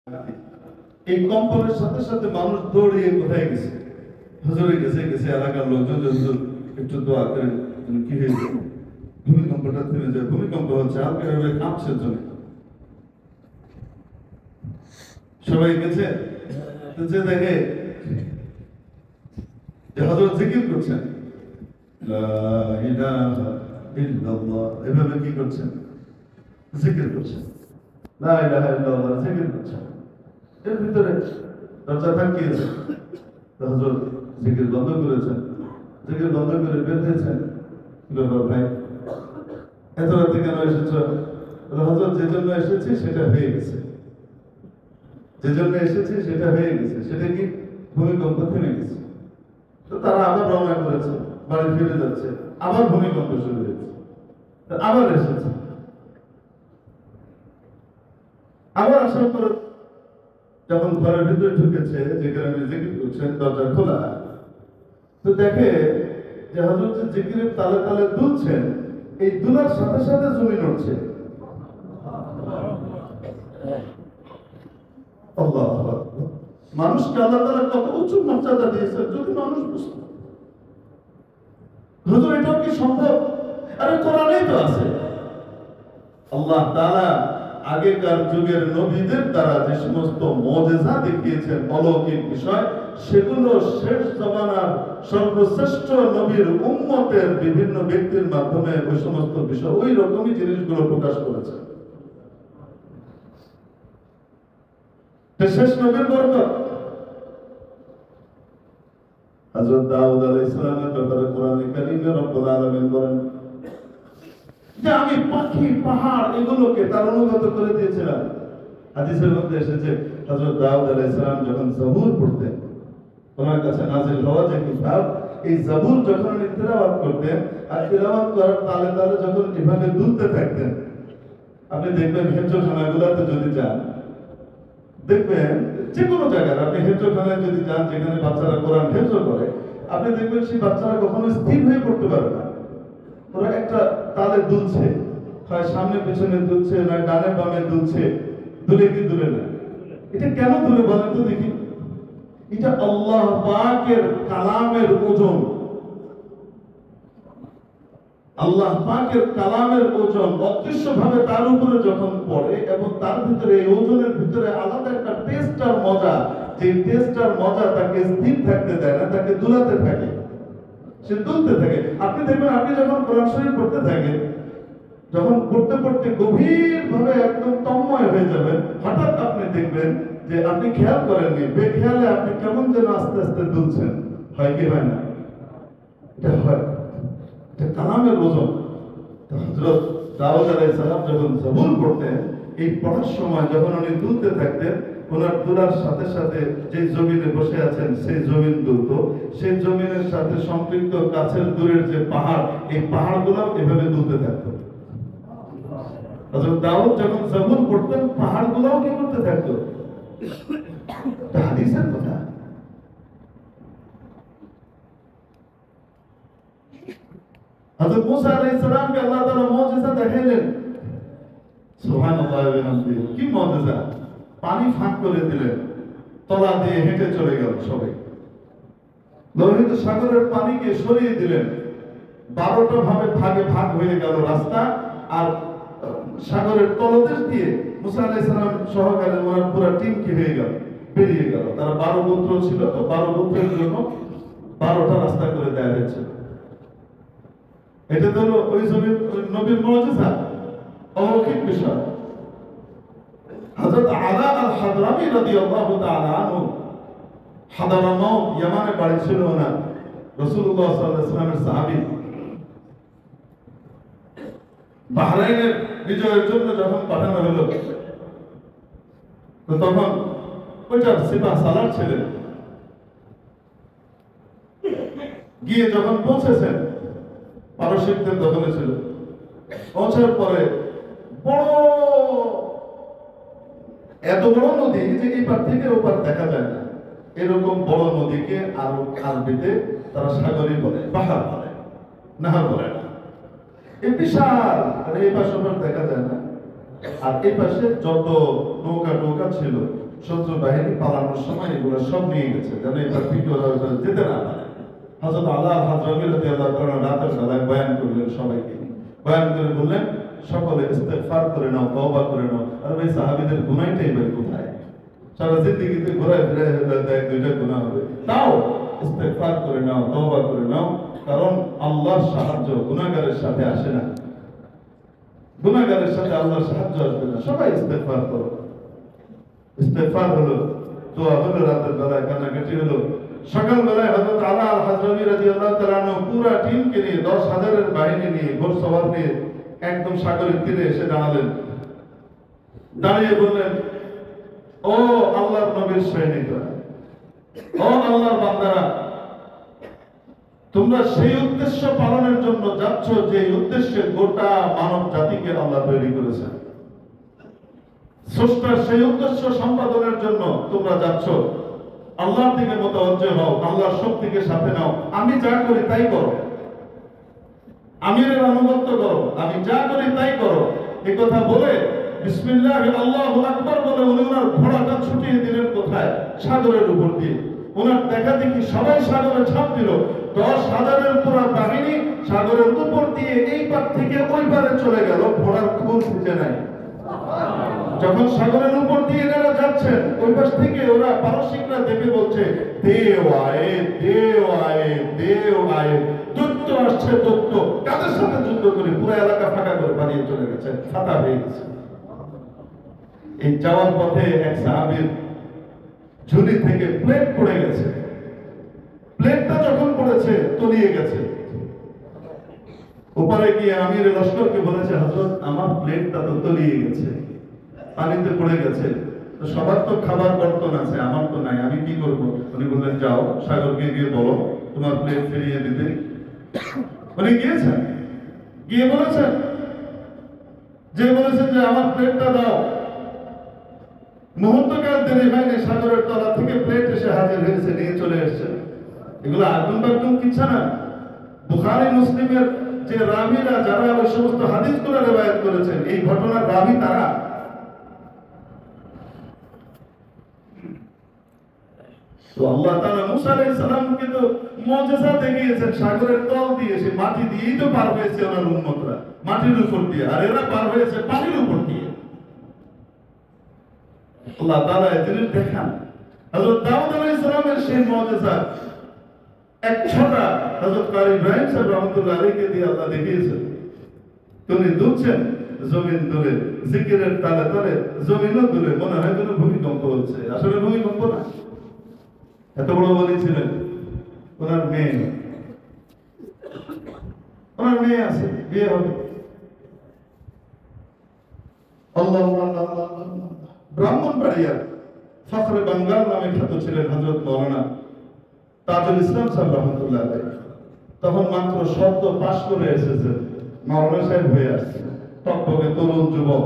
এই কম্পনের সাথে সাথে মানুষ দৌড়িয়ে কোথায় গেছে, হুজুরে গেছে গেছে এলাকার লোকজন হুজুর একটু দোয়া করেন, কি হয়েছে, ভূমিকম্পটা থেমে যায়, ভূমিকম্প হচ্ছে, আপনি কাঁপছে জন্য সবাই গেছে। তো যে দেখে যে হযরত জিকির করছেন, লা ইলাহা ইল্লাল্লাহ, এভাবে কি করছেন, জিকির করছেন, লা ইলাহা ইল্লাল্লাহ জিকির করছেন। এর ভিতরে দরজা থাকিয়েছে, হযরত জিকির বন্ধ করেছেন, জিকির বন্ধ করে বের হয়েছেন। ব্যাপার ভাই, এত রাতে কেন এসেছ? হযরত যে জন্য এসেছি সেটা হয়ে গেছে, যে জন্য এসেছি সেটা হয়ে গেছে। সেটা কি? ভূমিকম্প থেমে গেছে। তো তারা আবার রওনা করেছে, বাড়ি ফিরে যাচ্ছে, আবার ভূমিকম্প শুরু হয়েছে, আবার এসেছে। আবার আসার পর যখন ঘরের ভিতরে ঢুকেছে, যেখানে আমি জিকির করছেন, দরজা খোলা, তো দেখে যে হযরত জিকিরের তালে তালে দুলছেন, এই দুলার সাথে সাথে জমি নড়ছে। আল্লাহু আকবার। মানুষকে আল্লাহ তাআলা কত উঁচু মর্যাদা দিয়েছেন, যদি মানুষ বুঝত। হুজুর এটাও কি সম্ভব? আরে কোরআনেই তো আছে। আল্লাহ তাআলা আগেকার যুগের নবীদের দ্বারা যে সমস্ত মুজিজা দেখিয়েছেন, অলৌকিক বিষয়, সেগুলো শেষ জামানার সর্বশ্রেষ্ঠ নবীর উম্মতের বিভিন্ন ব্যক্তির মাধ্যমে ওই সমস্ত বিষয়, ওই রকমই জিনিসগুলো প্রকাশ করেছে। শেষ নবীর বরকত। হযরত দাউদ আলাইহিস সালামের ব্যাপারে কোরআনে কারীমে রব্বুল আলামিন বলেন যে আমি পাখি, পাহাড় এগুলোকে তার অনুগত করে দিয়েছিলাম। হাদিসের মধ্যে এসেছে হযরত দাউদ আলাইহিস সালাম যখন জাবুর পড়তেন, ওনার কাছে নাযিল হওয়া যে কিতাব, এই জাবুর যখন উনি তিলাওয়াত করতেন, আর তিলাওয়াত করার তালে তালে যখন এভাবে দুলতে থাকতেন, আপনি দেখবেন হেফজখানাগুলোতে যদি যান, দেখবেন যে কোনো জায়গায় আপনি হেফজখানায় যদি যান, যেখানে বাচ্চারা কোরআন হেফজ করে, আপনি দেখবেন সেই বাচ্চারা কখনো স্থির হয়ে পড়তে পারে না। ওরা একটা তালে দুলছে, হয় সামনে পেছনে দুলছে, না ডানে বামে দুলছে, দুলে কি দুলে না? এটা কেন দুলে বলেন তো দেখি? এটা আল্লাহ পাকের কালামের ওজন। আল্লাহ পাকের কালামের ওজন অদৃশ্যভাবে তার উপরে যখন পড়ে, এবং তার ভিতরে এই ওজনের ভিতরে আলাদা একটা টেস্ট আর মজা, যে টেস্ট আর মজা তাকে স্থির থাকতে দেয় না, তাকে দুলাতে থাকে, সে দুলতে থাকে। আপনি দেখবেন, আপনি যখন কোরআন শরীফ পড়তে থাকেন, যখন পড়তে পড়তে গভীর ভাবে একদম তন্ময় হয়ে যাবেন, হঠাৎ আপনি দেখবেন যে আপনি খেয়াল করেননি, বেখেয়ালে আপনি কেমন যেন আস্তে আস্তে দুলছেন। হয় কি হয় না? এটা হয়, এটা কালামের ওজন। হযরত দাউদ আলাইহিস সালাম যখন জাবুর পড়তেন, এই পড়ার সময় যখন উনি দুলতে থাকতেন, ওনার দুলার সাথে সাথে যে জমিনে বসে আছেন সেই জমিন দুলতো, সেই জমিনের সাথে সম্পৃক্ত কাছের দূরের যে পাহাড়, এই পাহাড়গুলো এভাবে দুলতে থাকতো। হযরত দাউদ যখন জাবুর পড়তেন, পাহাড়গুলোও কি করতে থাকতো? হাদিসের কথা। হযরত মুসা আলাইহিস সালামকে আল্লাহ তাআলা মুজিজা দেখাইলেন। সুবহানাল্লাহ ওয়া বিহামদিহি, কি মুজিজা! পানি ফাঁক করে দিলেন, তলা দিয়ে হেঁটে চলে গেল সবাই। লোহিত সাগরের পানিকে সরিয়ে দিলেন, 12টা ভাবে ভাগে ভাগ হয়ে গেল রাস্তা, আর সাগরের তলদেশ দিয়ে মুসা আলাইহিস সালাম সহকারে ওনার পুরো টিম কি হয়ে গেল, বেরিয়ে গেল। তারা 12 গোত্র ছিল, তো 12 গোত্রের জন্য 12টা রাস্তা করে দেয়া হয়েছিল। এটা তো ওই জমির নবীর মুজিজা, অলৌকিক বিষয়। হযরত আলা আল হাদরামি রাদিয়াল্লাহু তাআলা আনহু, হাদরামাউত ইয়ামানে বাড়ি ছিল ওনার, রাসূলুল্লাহ সাল্লাল্লাহু আলাইহি ওয়াসাল্লামের সাহাবী। বাহরাইনের বিজয়ের জন্য যখন পাঠানো হলো, তো তখন ওইটার সিপাহ সালার ছিলেন। গিয়ে যখন পৌঁছেছেন, পারস্যদের দখলে ছিল। পৌঁছার পরে বড়, এত বড় নদী যে এই পার থেকে ও পার দেখা যায় না, এরকম বড় নদীকে আরবিতে তারা সাগরী বলে, পাহাড় বলে, নাহার বলে না। এই বিশাল, আর এই পাশে দেখা যায় না। আর এই পাশে যত নৌকা ছিল শত্রু বাহিনী পালানোর সময় এগুলো সব নিয়ে গেছে, যেন এবার থেকে ওরা যেতে না পারে। হযরত আল্লাহ হাজরামি রাদিয়াল্লাহু তাআলা রাতের বেলায় বয়ান করলেন সবাইকে, বয়ান করে বললেন সকলে ইস্তেগফার করে নাও, তওবা করে নাও। আর ভাই সাহাবীদের গুনাহটাই বের কোথায়? সারা জিন্দেগিতে ঘোরায় ফিরায় এক দুইটা গুনাহ হবে, তাও ইস্তেগফার করে নাও, তওবা করে নাও। কারণ আল্লাহর সাহায্য গুনাহগারের সাথে আসে না, গুনাহগারের সাথে আল্লাহর সাহায্য আসবে না। সবাই ইস্তেগফার করো। ইস্তেগফার হলো, দোয়া হলো, রাতের বেলায় কান্নাকাটি হলো। সকাল বেলায় হযরত আলা আল হাজরামি রাদিয়াল্লাহু তাআলা পুরা টিমকে নিয়ে 10,000-এর বাহিনী নিয়ে ঘোড়সওয়ার নিয়ে একদম সাগরের তীরে এসে দাঁড়ালেন। দাঁড়িয়ে বললেন, ও আল্লাহর নবীর সৈনিকরা, ও আল্লাহর বান্দারা, তোমরা সেই উদ্দেশ্য পালনের জন্য যাচ্ছ যে উদ্দেশ্যে গোটা মানব জাতিকে আল্লাহ তৈরি করেছেন। স্রষ্টার সেই উদ্দেশ্য সম্পাদনের জন্য তোমরা যাচ্ছ। আল্লাহর দিকে মুতাওয়াজ্জে হও, আল্লাহর শক্তিকে সাথে নাও। আমি যা করি তাই করো, আমিরের আনুগত্য করো, আমি যা করি তাই করো। এই কথা বলে বিসমিল্লাহ আল্লাহু আকবার বলে উনি ওনার ঘোড়াটা ছুটিয়ে দিলেন কোথায়? সাগরের উপর দিয়ে। ওনার দেখা দেখি সবাই সাগরে ঝাঁপ দিল। 10,000-এর পুরো বাহিনী সাগরের উপর দিয়ে এই পার থেকে ওই পারে চলে গেল, ঘোড়ার খুর খুঁজে নাই। যখন সাগরের উপর দিয়ে এনারা যাচ্ছেন, ওই পাশ থেকে ওরা পারসিকরা দেখে বলছে, দেও আয়ে, দেও আয়ে, দেও আয়ে। দৈত্য আসছে, দৈত্য। কাদের সাথে যুদ্ধ করে পুরো এলাকা ফাঁকা করে পালিয়ে চলে গেছে, ফাঁকা হয়ে গেছে। এই যাওয়ার পথে এক সাহাবীর ঝুলি থেকে প্লেট পড়ে গেছে। প্লেটটা যখন পড়েছে তলিয়ে গেছে। ওপারে গিয়ে আমির লস্করকে বলেছে, হযরত আমার প্লেটটা তো তলিয়ে গেছে, পানিতে পড়ে গেছে, তো সবার তো খাবার বর্তন আছে, আমার তো নাই, আমি কি করব? উনি বললেন, যাও সাগরকে গিয়ে বলো তোমার প্লেট ফিরিয়ে দিতে। উনি গিয়েছেন, গিয়ে বলেছেন, যে বলেছেন যে আমার প্লেটটা দাও। মুহূর্তকাল দেরি হয়নি, সাগরের তলা থেকে প্লেট এসে হাজির হয়েছে, নিয়ে চলে এসছে। এগুলো আগুন বাগুন কিচ্ছা না। বুখারী মুসলিমের যে রাবীরা, যারা ওই সমস্ত হাদিসগুলো রিওয়ায়াত করেছেন, এই ঘটনার রাবী তারা। তো আল্লাহ তাআলা মুসা আলাইহিস সালামকে তো মুজিজা দেখিয়েছেন, সাগরের তল দিয়ে, সে মাটি দিয়েই তো পার হয়েছে ওনার উম্মতরা, মাটির উপর দিয়ে। আর এরা পার হয়েছে পানির উপর দিয়ে। আল্লাহ তাআলা এই জিনিস দেখান। হযরত দাউদ আলাইহিস সালামের সেই মুজিজা এক ছোটা হযরত কারি ইব্রাহিম সাহেব রাহমাতুল্লাহ আলাইহিকে দিয়ে আল্লাহ দেখিয়েছেন। তিনি দুলছেন, জমিন দুলে, জিকিরের তালে তালে জমিনও দুলে, মনে হয় যেন ভূমিকম্প হচ্ছে। আসলে ভূমিকম্প না। এত বড় বলেছিলেন, ওনার মেয়ে, ওনার মেয়ে আছে, বিয়ে হবে। আল্লাহ আল্লাহ আল্লাহ। ব্রাহ্মণবাড়িয়ার ফখরে বাঙ্গাল নামে খ্যাত ছিলেন হযরত মাওলানা তাজুল ইসলাম সাহেব রাহমাতুল্লাহ আলাইহি। তখন মাত্র সদ্য পাশ করে এসেছেন, মাওলানা সাহেব হয়ে আসছে, টকটকে তরুণ যুবক।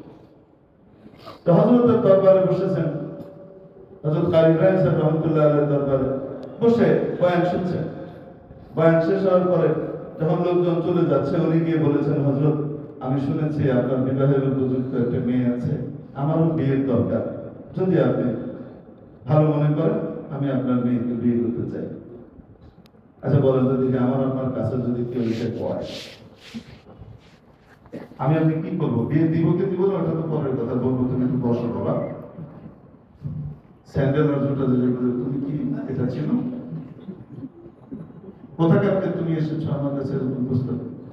তো হযরতের দরবারে বসেছেন, হযরত কারি ইব্রাহিম সাহেব রাহমাতুল্লাহ আলাইহির দরবারে বসে বয়ান শুনছেন। বয়ান শেষ হওয়ার পরে যখন লোকজন চলে যাচ্ছে, উনি গিয়ে বলেছেন, হযরত আমি শুনেছি আপনার বিবাহের উপযুক্ত একটা মেয়ে আছে, আমারও বিয়ের দরকার। যদি আপনি ভালো মনে করেন, আমি আপনার মেয়েকে বিয়ে করতে চাই। আচ্ছা বলেন তো দেখি, আমার আপনার কাছে যদি কেউ এসে কয়, আমি আপনি কি করবো? বিয়ে দিব কি দিব না, ওটা তো পরের কথা। বলবো তুমি একটু বসো বাবা, স্যান্ডেল আর জুতা যেগুলো, তুমি কি এটা ছিল? কোথাকার তুমি এসেছো আমার কাছে এরকম বুঝতে?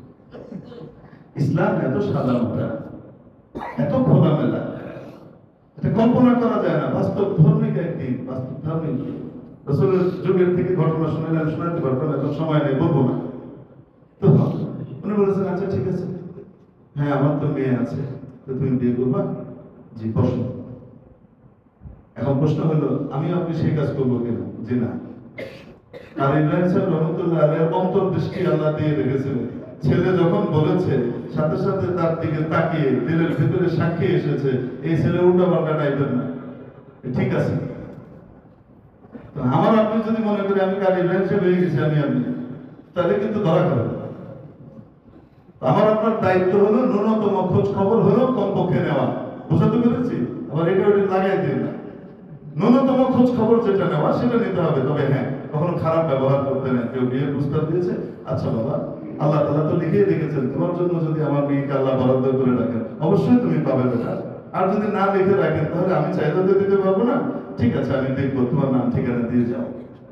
ইসলাম এত সাদা মাটা, এত খোলামেলা, এটা কল্পনা করা যায় না। বাস্তব ধর্মিক একদিন, বাস্তব ধর্মিক রাসূলের যুগের থেকে ঘটনা শুনলাম, শোনাতে পারতাম, এত সময় নেই, বলবো না। তো উনি বলেছেন, আচ্ছা ঠিক আছে, হ্যাঁ আমার তো মেয়ে আছে, তো তুমি বিয়ে করবা? জি, বসো। এখন প্রশ্ন হলো, আমি আপনি সেই কাজ করবো কেন? জি না। আর ইব্রাহিম সাহেব রহমতুল্লাহ আলাইহির অন্তর্দৃষ্টি আল্লাহ দিয়ে রেখেছিলেন। ছেলে যখন বলেছে, সাথে সাথে তার দিকে তাকিয়ে দিলের ভিতরে সাক্ষী এসেছে, এই ছেলে উল্টা পাল্টা টাইপের না, ঠিক আছে। তো আমার আপনি যদি মনে করি আমি কারি ইব্রাহিম সাহেব হয়ে গেছি, আমি আপনি, তাহলে কিন্তু ধরা খাবে। আমার আপনার দায়িত্ব হলো ন্যূনতম খোঁজ খবর হলো কমপক্ষে নেওয়া। বুঝাতে পেরেছি? আবার এটা ওটা লাগাই দিন না। ন্যূনতম খোঁজ খবর যেটা নেওয়া সেটা নিতে হবে। তবে হ্যাঁ, কখনো খারাপ ব্যবহার করতে নেই। কেউ বিয়ের প্রস্তাব দিয়েছে, আচ্ছা বাবা, আল্লাহ তাআলা তো লিখিয়ে রেখেছেন তোমার জন্য যদি আমার মেয়েকে আল্লাহ বরাদ্দ করে রাখেন অবশ্যই তুমি পাবে বেটা। আর যদি না লিখে রাখেন তাহলে আমি চাইলে তো দিতে পারবো না। ঠিক আছে, আমি দেখবো, তোমার নাম ঠিকানা দিয়ে যাও।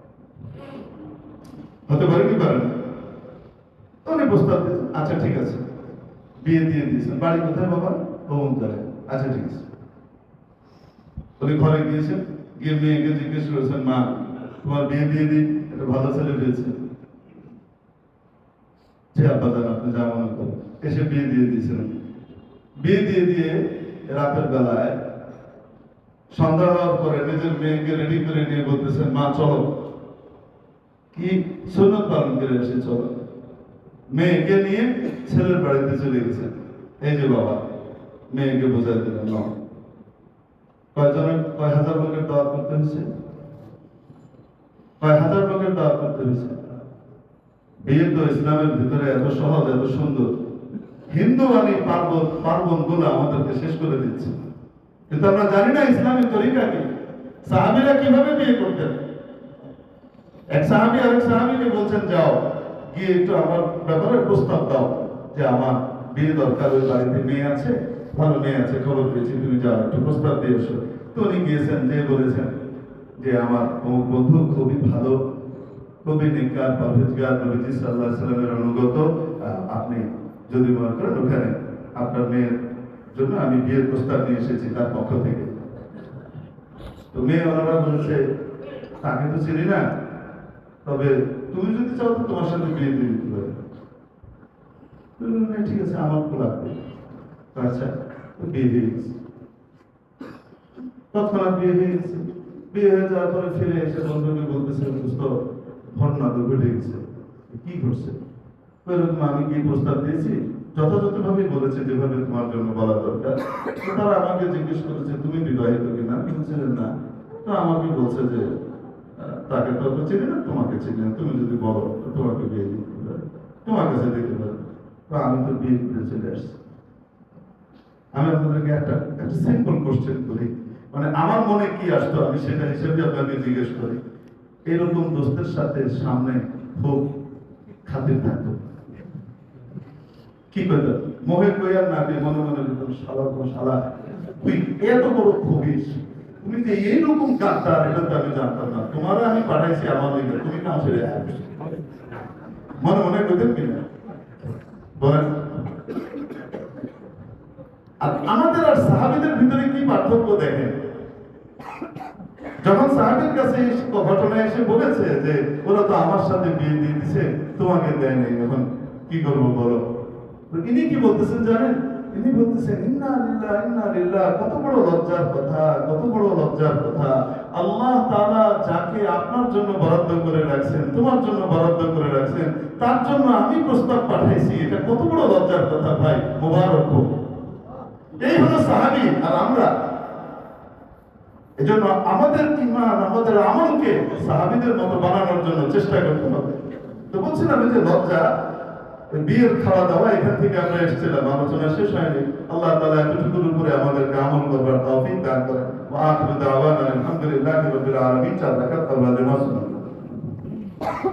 হতে পারে কি পারে না? উনি প্রস্তাব দিয়েছেন, আচ্ছা ঠিক আছে, বিয়ে দিয়ে দিয়েছেন। বাড়ি কোথায় বাবা? অমুক জায়গায়। আচ্ছা ঠিক আছে। উনি ঘরে গিয়েছেন, গিয়ে মেয়েকে জিজ্ঞেস করেছেন, মা তোমার বিয়ে দিয়ে দিই, একটা ভালো ছেলে পেয়েছে। যে আব্বা জান আপনি যা মনে করেন। এসে বিয়ে দিয়ে দিয়েছেন। বিয়ে দিয়ে দিয়ে রাতের বেলায় সন্ধ্যা হওয়ার পরে নিজের মেয়েকে রেডি করে নিয়ে বলতেছেন, মা চলো, কি সুন্নত পালন করে এসে চলো। মেয়েকে নিয়ে ছেলের বাড়িতে চলে গেছেন। এই যে বাবা, মেয়েকে বোঝাই দিলেন না। কয় হাজার লোকের দাওয়াত করতে হয়েছে? কয় হাজার লোকের দাওয়াত করতে হয়েছে? বিয়ে তো ইসলামের ভিতরে এত সহজ, এত সুন্দর। হিন্দু আনি পার্বণ গুলো আমাদেরকে শেষ করে দিচ্ছে। কিন্তু আমরা জানি না ইসলামের তরিকা কি। সাহাবীরা কিভাবে বিয়ে করতেন? এক সাহাবী আরেক সাহাবীকে বলছেন, যাও গিয়ে একটু আমার ব্যাপারে প্রস্তাব দাও, যে আমার বিয়ে দরকার, ওই বাড়িতে মেয়ে আছে, ভালো মেয়ে আছে, খবর পেয়েছি, তুমি যাও একটু প্রস্তাব দিয়ে এসো। তো উনি গিয়েছেন, যে বলেছেন যে আমার অমুক বন্ধু খুবই ভালো, খুবই নেককার, পরহেজগার, নবীজি সাল্লাল্লাহু আলাইহি ওয়াসাল্লামের অনুগত, আপনি যদি মনে করেন ওখানে আপনার মেয়ের জন্য আমি বিয়ের প্রস্তাব নিয়ে এসেছি তার পক্ষ থেকে। তো মেয়ে ওনারা বলেছে, তাকে তো চিনি না, তবে তুমি যদি চাও তো তোমার সাথে বিয়ে দিয়ে দিতে পারে। ঠিক আছে, আমার তো লাগবে। আচ্ছা, তো বিয়ে হয়ে গেছে। তৎক্ষণাৎ বিয়ে হয়ে গেছে। বিয়ে হয়ে যাওয়ার পরে ফিরে এসে বন্ধুকে বলতেছে, দোস্ত ঘটনা তো ঘটে গেছে। কি ঘটছে? এরকম আমি কি প্রস্তাব দিয়েছি, যথাযথভাবে বলেছে যেভাবে তোমার জন্য বলা দরকার। তো তারা আমাকে জিজ্ঞেস করেছে, তুমি বিবাহিত কিনা? বলছিলেন না। তো আমাকে বলছে যে তাকে তো চিনি না, তোমাকে চিনি না, তুমি যদি বলো তো তোমাকে বিয়ে দিতে পারে, তোমার কাছে দিতে পারে। তো আমি তো বিয়ে করে চলে আসছি। আমি আপনাদেরকে একটা সিম্পল কোশ্চেন করি, মানে আমার মনে কি আসতো আমি সেটা হিসেবে আপনাকে জিজ্ঞেস করি। এরকম দোস্তের সাথে সামনে খুব খাতির থাকতো, কি করতো? মোহে কইয়ার না দিয়ে মনে মনে শালা তো শালা, তুই এত বড় খবিস, তুমি যে এইরকম গাদ্দার, এটা তো আমি জানতাম না। তোমার আমি পাঠাইছি আমার লিগে, তুমি কাম ছেড়ে মনে মনে কইতেন কিনা বলেন? আর আমাদের আর সাহাবীদের ভিতরে কি পার্থক্য দেখেন। যখন সাহাবীর কাছে ঘটনা এসে বলেছে যে ওরা তো আমার সাথে বিয়ে দিয়ে দিছে, তোমাকে দেয় নাই, এখন কি করবো বলো? তো ইনি কি বলতেছেন জানেন? ইনি বলতেছেন, ইন্না লিল্লাহ ইন্না লিল্লাহ। কত বড় লজ্জার কথা, কত বড় লজ্জার কথা। আল্লাহ তাআলা যাকে আপনার জন্য বরাদ্দ করে রাখছেন, তোমার জন্য বরাদ্দ করে রাখছেন, তার জন্য আমি প্রস্তাব পাঠাইছি, এটা কত বড় লজ্জার কথা ভাই, মোবারক হোক। এই হলো সাহাবী আর আমরা। এজন্য আমাদের ঈমান, আমাদের আমলকে সাহাবীদের মতো বানানোর জন্য চেষ্টা করতে হবে। তো বলছিলাম যে লজ্জা, বিয়ের খাওয়া দাওয়া, এখান থেকে আমরা এসেছিলাম, আলোচনা শেষ হয়নি। আল্লাহ তাআলা এতটুকুর উপরে আমাদেরকে আমল করবার তৌফিক দান করেন। ওয়া আখিরু দাওয়ানা আলহামদুলিল্লাহি রাব্বিল আলামিন। 4 রাকাত আল্লাহ নামাজ।